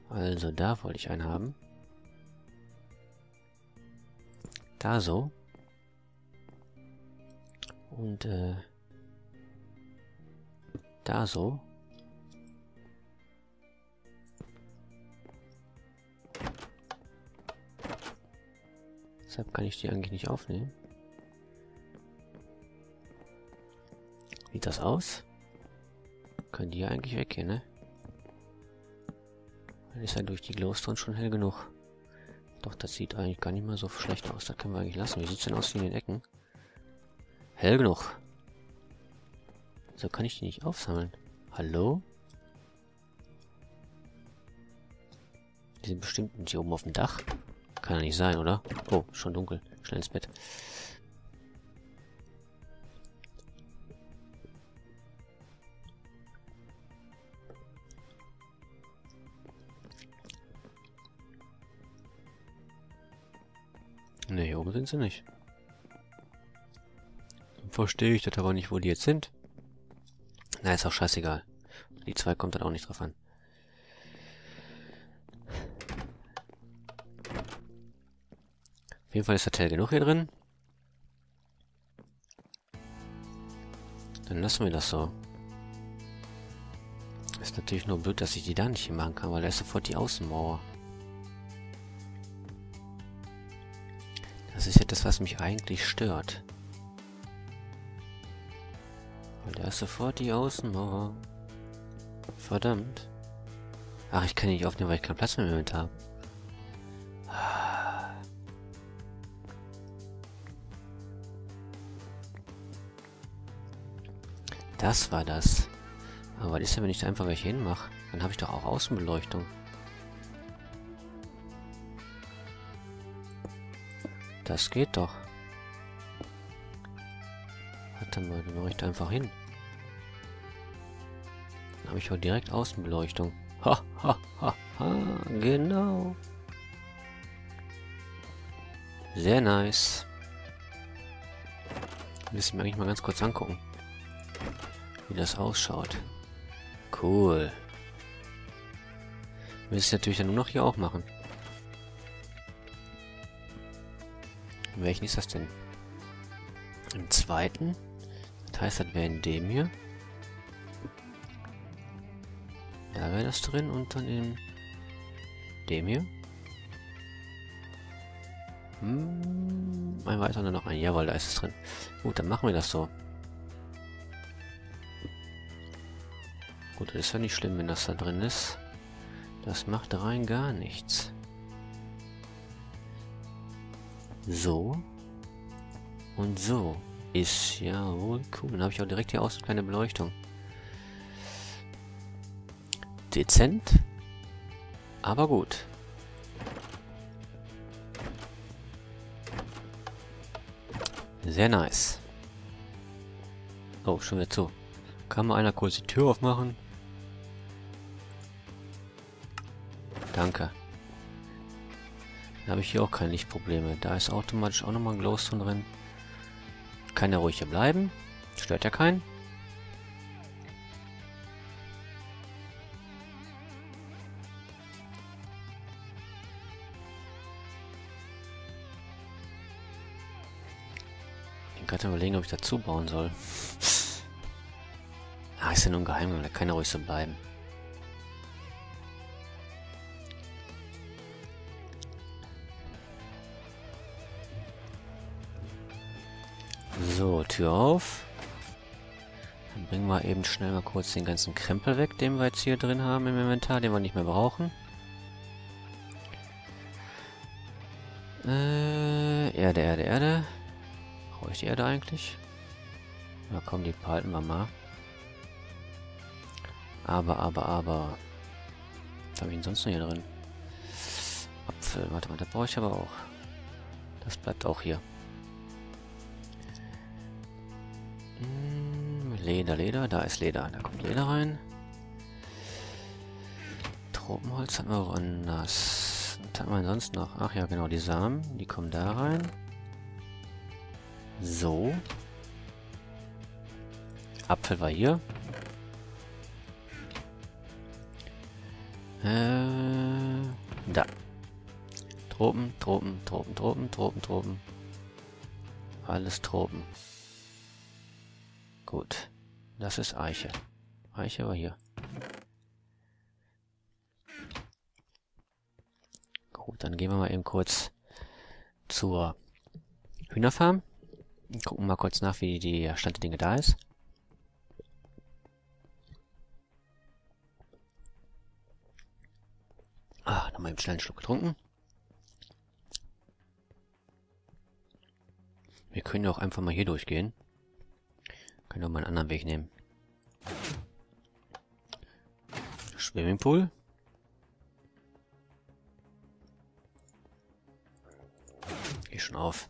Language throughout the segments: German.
Also da wollte ich einen haben. Da so. Und da so. Deshalb kann ich die eigentlich nicht aufnehmen. Sieht das aus? Können die ja eigentlich weggehen, ne? Dann ist ja durch die Glowstone schon hell genug. Doch, das sieht eigentlich gar nicht mal so schlecht aus. Das können wir eigentlich lassen. Wie sieht es denn aus in den Ecken? Hell genug. So kann ich die nicht aufsammeln. Hallo? Die sind bestimmt hier oben auf dem Dach. Kann ja nicht sein, oder? Oh, schon dunkel. Schnell ins Bett. Ne, hier oben sind sie nicht. Dann verstehe ich das aber nicht, wo die jetzt sind. Na, ist auch scheißegal. Die zwei kommt dann auch nicht drauf an. Auf jeden Fall ist das hell genug hier drin. Dann lassen wir das so. Ist natürlich nur blöd, dass ich die da nicht hier machen kann, weil da ist sofort die Außenmauer. Das ist jetzt das, was mich eigentlich stört. Weil da ist sofort die Außenmauer. Verdammt. Ach, ich kann die nicht aufnehmen, weil ich keinen Platz mehr im Inventar habe. Das war das. Aber was ist denn, wenn ich da einfach welche hinmache? Dann habe ich doch auch Außenbeleuchtung. Das geht doch. Warte mal, dann mache ich da einfach hin. Dann habe ich auch direkt Außenbeleuchtung. Ha, ha, ha, ha, genau. Sehr nice. Müssen wir eigentlich mal ganz kurz angucken, wie das ausschaut. Cool. Müssen es natürlich dann nur noch hier auch machen. Welchen ist das denn? Im zweiten? Das heißt, das wäre in dem hier. Da wäre das drin und dann in dem hier. Ein weiterer noch ein. Jawohl, da ist es drin. Gut, dann machen wir das so. Gut, das ist ja nicht schlimm, wenn das da drin ist. Das macht rein gar nichts. So. Und so. Ist ja wohl cool. Dann habe ich auch direkt hier außen keine Beleuchtung. Dezent. Aber gut. Sehr nice. Oh, schon wieder zu. Kann mal einer kurz die Tür aufmachen? Danke. Dann habe ich hier auch keine Lichtprobleme. Da ist automatisch auch nochmal ein Glowstone drin. Kann ja ruhig hier bleiben. Stört ja keinen. Ich kann gerade überlegen, ob ich dazu bauen soll. Ah, ist ja nur ein Geheimgang. Da kann ja ruhig so bleiben. So, Tür auf. Dann bringen wir eben schnell mal kurz den ganzen Krempel weg, den wir jetzt hier drin haben im Inventar, den wir nicht mehr brauchen. Erde, Erde, Erde. Brauche ich die Erde eigentlich? Na komm, die behalten wir mal. Aber. Was habe ich denn sonst noch hier drin? Apfel. Warte mal, das brauche ich aber auch. Das bleibt auch hier. Leder, Leder. Da ist Leder. Da kommt Leder rein. Tropenholz hatten wir woanders. Was hatten wir sonst noch? Ach ja, genau, die Samen. Die kommen da rein. So. Apfel war hier. Da. Tropen, Tropen, Tropen, Tropen, Tropen, Tropen. Alles Tropen. Gut. Das ist Eiche. Eiche war hier. Gut, dann gehen wir mal eben kurz zur Hühnerfarm. Gucken mal kurz nach, wie der Stand der Dinge da ist. Nochmal eben schnell einen Schluck getrunken. Wir können ja auch einfach mal hier durchgehen. Können auch mal einen anderen Weg nehmen. Swimmingpool. Geh schon auf.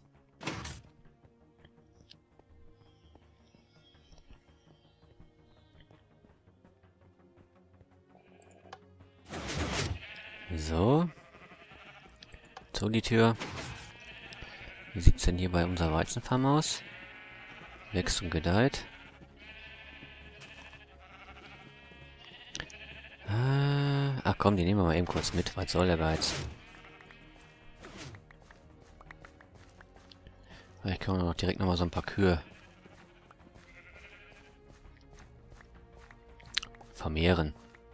So. So die Tür. Wie sieht es denn hier bei unserer Weizenfarm aus? Wächst und gedeiht. Ach komm, die nehmen wir mal eben kurz mit. Was soll der Geiz? Vielleicht können wir noch direkt nochmal so ein paar Kühe vermehren.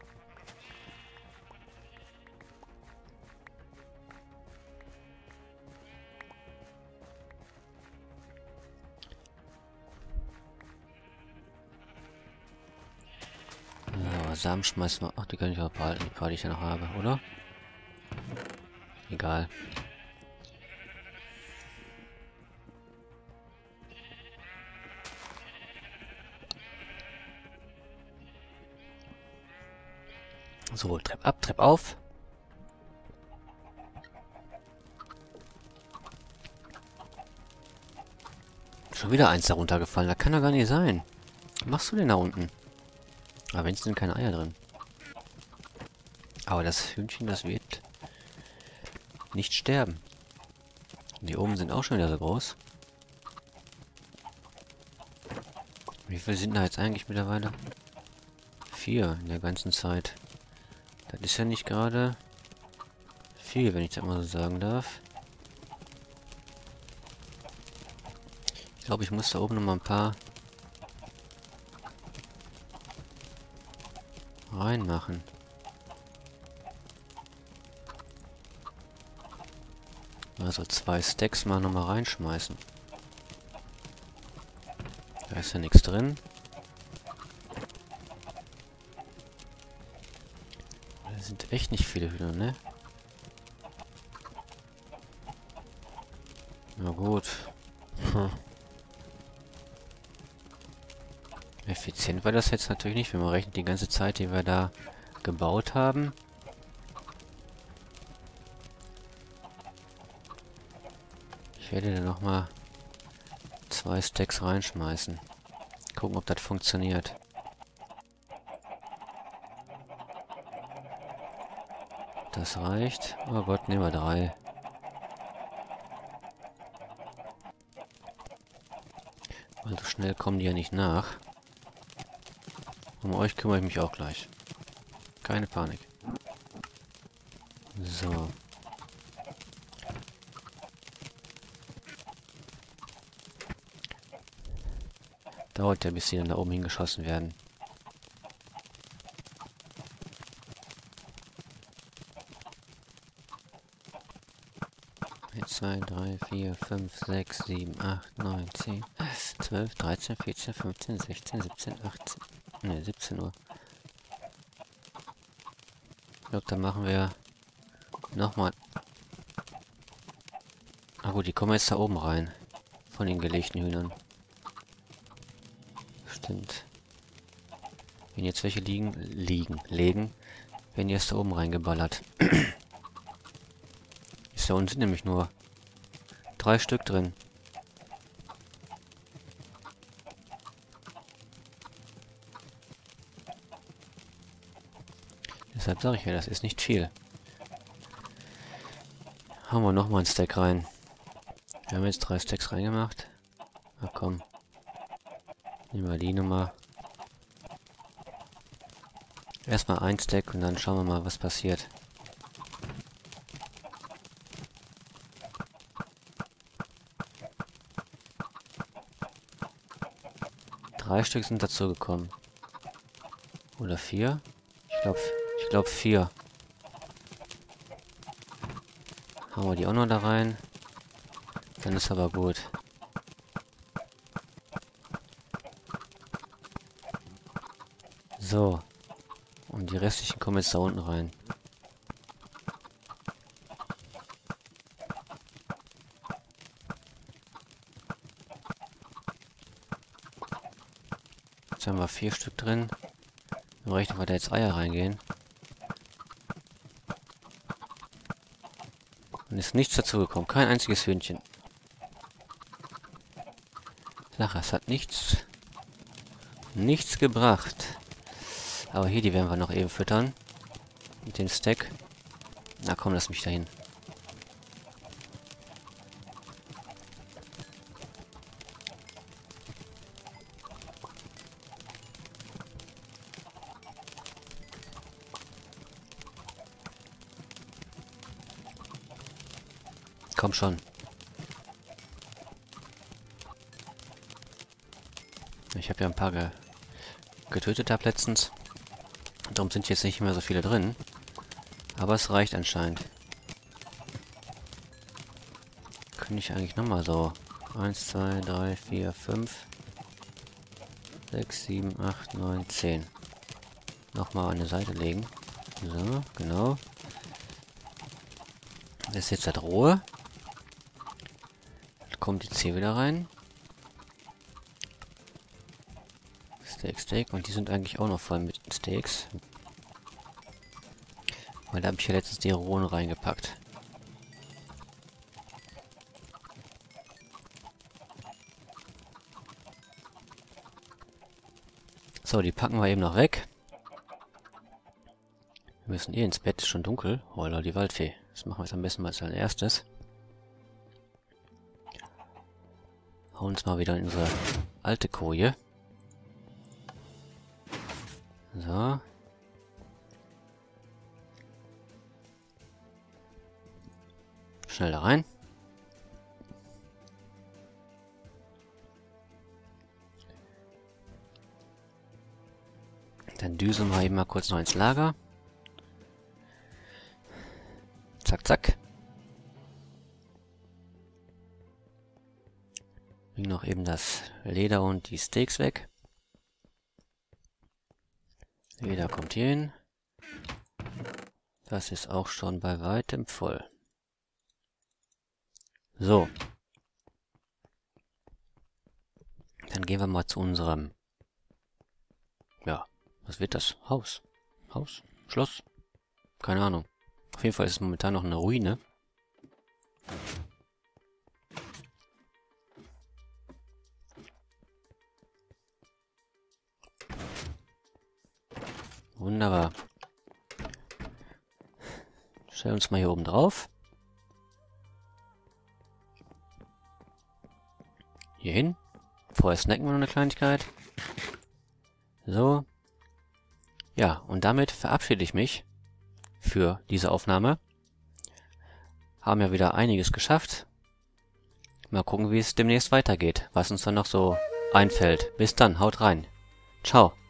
Samen schmeißen wir. Ach, die kann ich auch behalten, die paar, die ich ja noch habe, oder? Egal. So, Trepp ab, Trepp auf. Schon wieder eins da runtergefallen. Das kann doch gar nicht sein. Was machst du denn da unten? Aber wenn es sind keine Eier drin. Aber das Hühnchen, das wird nicht sterben. Die oben sind auch schon wieder so groß. Wie viele sind da jetzt eigentlich mittlerweile? 4 in der ganzen Zeit. Das ist ja nicht gerade viel, wenn ich das mal so sagen darf. Ich glaube, ich muss da oben noch mal ein paar reinmachen. Also 2 Stacks mal nochmal reinschmeißen. Da ist ja nichts drin. Da sind echt nicht viele Hühner, ne? Na gut. Effizient war das jetzt natürlich nicht, wenn man rechnet die ganze Zeit, die wir da gebaut haben. Ich werde da nochmal 2 Stacks reinschmeißen. Gucken, ob das funktioniert. Das reicht. Oh Gott, nehmen wir 3. Weil so schnell kommen die ja nicht nach. Um euch kümmere ich mich auch gleich. Keine Panik. So. Dauert ja, bis sie dann da oben hingeschossen werden. Eins, 2, 3, 4, 5, 6, 7, 8, 9, 10, 12, 13, 14, 15, 16, 17, 18. Ne, 17 Uhr. Ich glaube, dann machen wir nochmal. Ah gut, die kommen jetzt da oben rein. Von den gelegten Hühnern. Stimmt. Wenn jetzt welche legen, werden die erst da oben reingeballert. Ist da unten sind nämlich nur 3 Stück drin. Deshalb sage ich ja, das ist nicht viel. Hauen wir nochmal ein Stack rein. Wir haben jetzt 3 Stacks reingemacht. Na komm. Nehmen wir die Nummer. Erstmal ein Stack und dann schauen wir mal, was passiert. 3 Stück sind dazu gekommen. Oder 4? Ich glaube 4. Hauen wir die auch noch da rein. Dann ist aber gut. So. Und die restlichen kommen jetzt da unten rein. Jetzt haben wir 4 Stück drin. Dann rechnen wir da jetzt Eier reingehen. Und ist nichts dazu gekommen. Kein einziges Hühnchen. Sache, es hat nichts gebracht. Aber hier, die werden wir noch eben füttern. Mit dem Stack. Na komm, lass mich dahin. Komm schon. Ich habe ja ein paar getötet ab letztens. Darum sind jetzt nicht mehr so viele drin. Aber es reicht anscheinend. Könnte ich eigentlich nochmal so 1, 2, 3, 4, 5, 6, 7, 8, 9, 10 nochmal an die Seite legen. So, genau. Das ist jetzt das Rohe. Dann kommt jetzt hier wieder rein. Steak. Und die sind eigentlich auch noch voll mit Steaks. Weil da habe ich ja letztens die Rohen reingepackt. So, die packen wir eben noch weg. Wir müssen ins Bett, ist schon dunkel. Oh, Leute, die Waldfee. Das machen wir jetzt am besten mal als erstes. Hauen uns mal wieder in unsere alte Koje. So. Schnell da rein. Dann düsen wir eben mal kurz noch ins Lager. Zack, zack. Bring noch eben das Leder und die Steaks weg. Leder kommt hier hin. Das ist auch schon bei weitem voll. So. Dann gehen wir mal zu unserem... Ja, was wird das? Haus? Haus? Schloss? Keine Ahnung. Auf jeden Fall ist es momentan noch eine Ruine. Wunderbar. Stellen uns mal hier oben drauf. Hier hin. Vorher snacken wir noch eine Kleinigkeit. So. Ja, und damit verabschiede ich mich für diese Aufnahme. Haben ja wieder einiges geschafft. Mal gucken, wie es demnächst weitergeht. Was uns dann noch so einfällt. Bis dann, haut rein. Ciao.